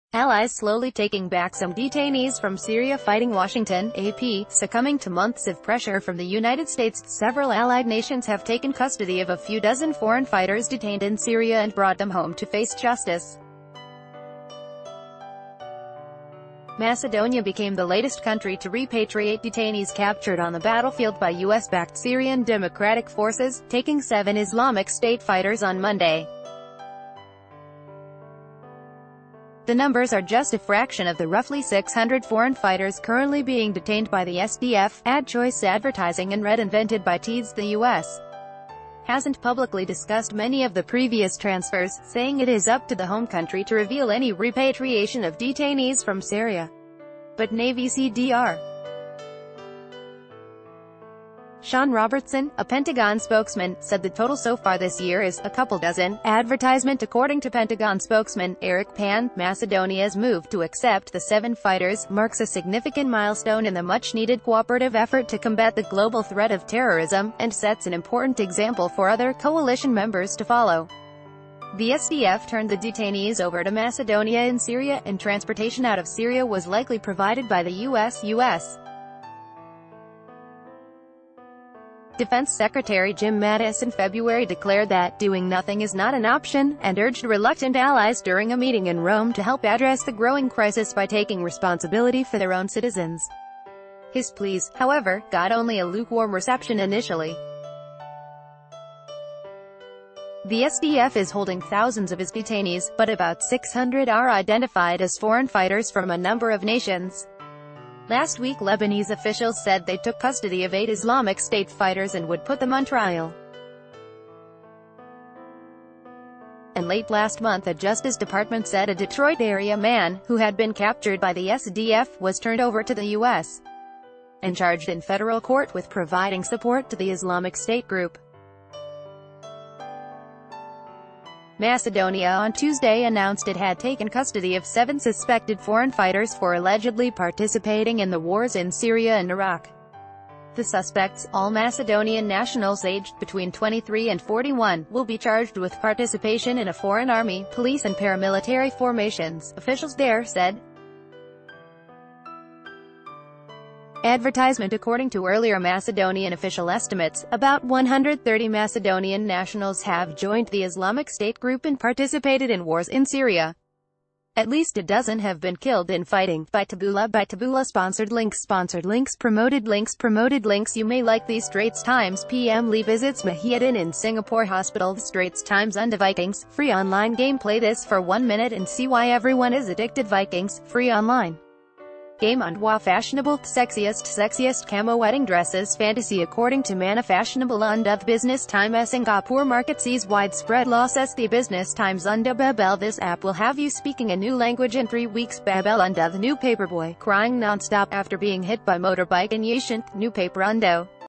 Allies slowly taking back some detainees from Syria fighting Washington, AP, succumbing to months of pressure from the United States. Several allied nations have taken custody of a few dozen foreign fighters detained in Syria and brought them home to face justice. Macedonia became the latest country to repatriate detainees captured on the battlefield by US-backed Syrian Democratic Forces, taking 7 Islamic State fighters on Monday. The numbers are just a fraction of the roughly 600 foreign fighters currently being detained by the SDF, Ad Choice Advertising and Red invented by TEADS. The U.S. hasn't publicly discussed many of the previous transfers, saying it is up to the home country to reveal any repatriation of detainees from Syria. But Navy CDR Sean Robertson, a Pentagon spokesman, said the total so far this year is a couple dozen. Advertisement. According to Pentagon spokesman Eric Pan, Macedonia's move to accept the 7 fighters marks a significant milestone in the much-needed cooperative effort to combat the global threat of terrorism, and sets an important example for other coalition members to follow. The SDF turned the detainees over to Macedonia in Syria, and transportation out of Syria was likely provided by the U.S. Defense Secretary Jim Mattis in February declared that doing nothing is not an option, and urged reluctant allies during a meeting in Rome to help address the growing crisis by taking responsibility for their own citizens. His pleas, however, got only a lukewarm reception initially. The SDF is holding thousands of his detainees, but about 600 are identified as foreign fighters from a number of nations. Last week Lebanese officials said they took custody of 8 Islamic State fighters and would put them on trial. And late last month a Justice Department said a Detroit-area man, who had been captured by the SDF, was turned over to the U.S. and charged in federal court with providing support to the Islamic State group. Macedonia on Tuesday announced it had taken custody of 7 suspected foreign fighters for allegedly participating in the wars in Syria and Iraq. The suspects, all Macedonian nationals aged between 23 and 41, will be charged with participation in a foreign army, police and paramilitary formations, officials there said. Advertisement. According to earlier Macedonian official estimates, about 130 Macedonian nationals have joined the Islamic State group and participated in wars in Syria. At least a dozen have been killed in fighting. By Taboola Sponsored links Promoted links You may like these Straits Times PM Lee visits Mahidin in Singapore Hospital. Straits Times Unda Vikings, free online game. Play this for 1 minute and see why everyone is addicted. Vikings, free online game. Undwa fashionable, sexiest camo wedding dresses fantasy. According to Mana Fashionable Unda the Business Time, Singapore market sees widespread loss. The Business Times Unda Babel. This app will have you speaking a new language in 3 weeks. Babel Unda the new paperboy, crying non-stop after being hit by motorbike in Yashant, new paper Undo.